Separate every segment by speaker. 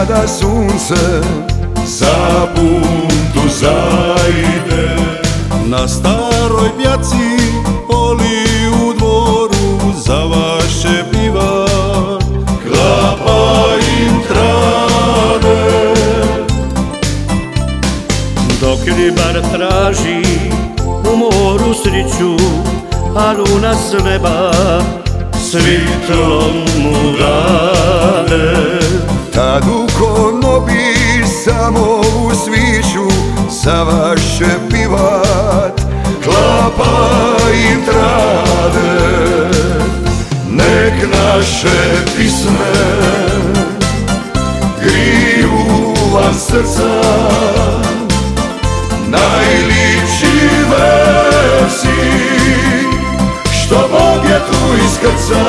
Speaker 1: kada sunce za buntu zaide. Na staroj bjaci poli u dvoru za vaše piva klapa im trane.
Speaker 2: Dok ribar traži u moru sriću, a luna s neba svitlom mu dade.
Speaker 1: Tad u konobi samo u sviću za vaše pivat klapa im trade. Nek naše pisme griju vam srca, najlipši versi što Bog je tu iskrca.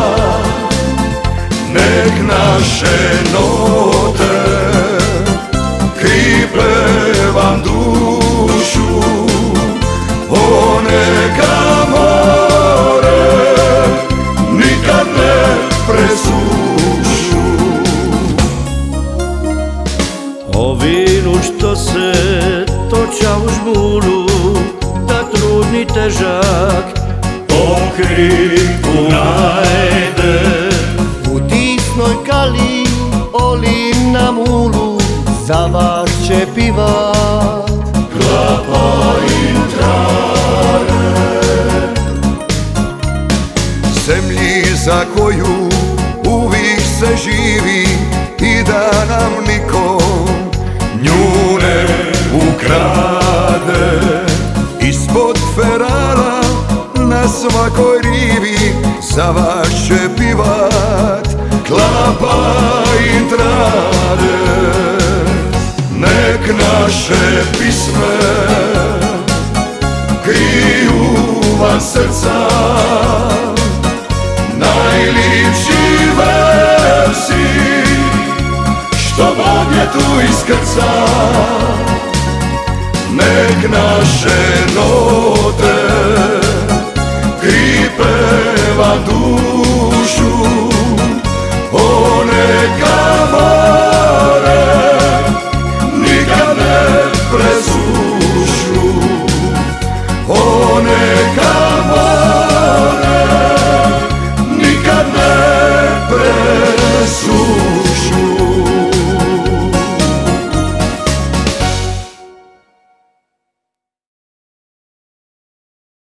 Speaker 1: Nek naše note kriple vam dušu, o neka more nikad ne presušu.
Speaker 2: O vinu što se toča u žbunu, da trudni težak pokrivu najde.
Speaker 3: U tisnoj kali olim na mulu, za vas će pivat
Speaker 1: klapa im trane. Zemlji za koju uvijek se živi i da nam niko nju ne ukrade. Ispod ferala na svakoj rivi za vas će pivat klapa im trade. Nek naše pisme kriju vam srca, najlipši versi što Bog je tu iskrca. Nek naše note kripe vam dušu, o neka